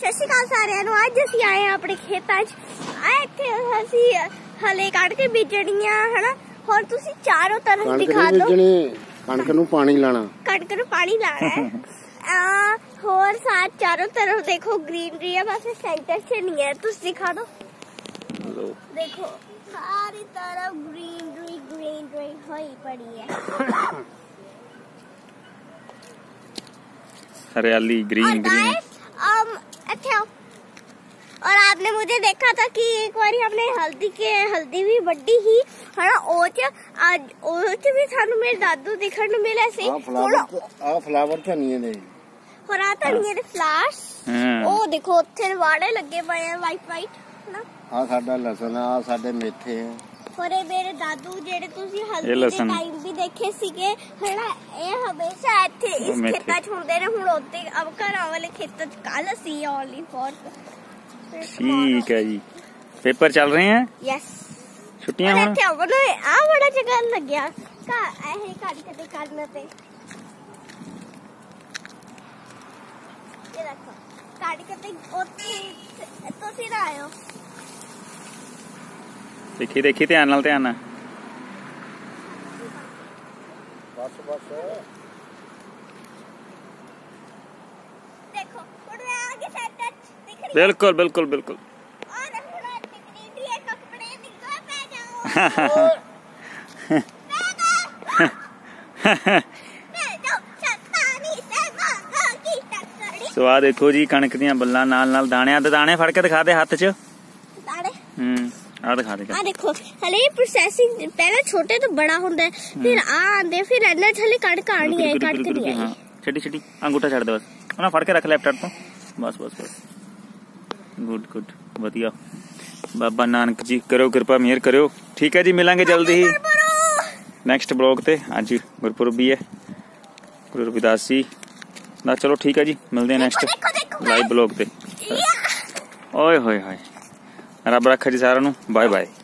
ਸਤਿ ਸ਼੍ਰੀ ਅਕਾਲ ਸਾਰਿਆਂ ਨੂੰ। ਅੱਜ ਅਸੀਂ ਆਏ ਹਾਂ ਆਪਣੇ ਖੇਤਾਂ 'ਚ। ਇੱਥੇ ਅਸੀਂ ਹਲੇ ਕੱਢ ਕੇ ਬੀਜਣੀਆਂ ਹਨਾ। ਹੋਰ ਤੁਸੀਂ ਚਾਰੋਂ ਤਰਫ ਦਿਖਾ ਦਿਓ। ਕਣਕ ਨੂੰ ਪਾਣੀ ਲਾਣਾ, कणक ਨੂੰ ਪਾਣੀ ਲਾਣਾ है। और साथ चारों तरफ देखो ग्रीनरी है, बस सेंटर से नहीं है। तुम दिखा दो, देखो सारी तरफ ग्रीनरी ग्रीनरी हुई पड़ी है, हरियाली ग्रीन ग्रीन। अच्छा, और आपने मुझे देखा था कि एक बार हमने हल्दी भी बड़ी ही है ना। ओच भी थानू मेरे दादू दिखण नू मिले सी। फ्लावर धनिए दे और आ धनिए दे फ्लावर्स। ओ देखो उत्थे वाड़े लगे पए हैं वाइट वाइट है ना। आ साडा लहसुन, आ साडे मेथे हैं। और ये मेरे दादू जेडे तुसी हल्दी दे टाइम भी देखे सीगे है ना। ये हमेशा इत्थे इस खेतां च हुंदे ने। हुण ओते अब घरां वाले खेतां च कल सी ओनली फॉर। ठीक है जी, पेपर चल रहे हैं। यस, छुट्टियां हुण आ बड़ा जगह लग्या का ऐ काट कटे करने पे। ये देखो काट कटे ओथे तुसी ना आयो। देखी देखी ध्यान नाल ध्यान नाल। बस बस देखो हुण आगे सेंटर दिख रही। बिल्कुल बिल्कुल बिल्कुल। और हुण टिकरी है कपड़े निकल पे जाओ। सो आ देखो जी कणक दियां बल्लां नाल नाल दाणे। दाणे फड़ के दिखा दे हाथ च। दाणे आ दिखा दे। आ देखो हले प्रोसेसिंग पहले छोटे तो बड़ा हुंदा है, फिर आ आंदे, फिर इन्ना हले कणक आनी है। कणक नहीं आई। छड़ी छड़ी अंगूठा छड़ दे बस। ना फड़ के रख लेफ्ट तो बस बस बस। गुड गुड वधिया। बाबा नानक जी करो कृपा मेहर करो। ठीक है जी, मिलांगे जल्दी ही नेक्स्ट ब्लॉग ते। आज गुरपुरब भी है, गुरु रविदास जी ना। चलो ठीक है जी, मिलते हैं नेक्स्ट लाइव ब्लॉग ते। ओए होए होए, रब रखा जी सारा नू। Bye bye.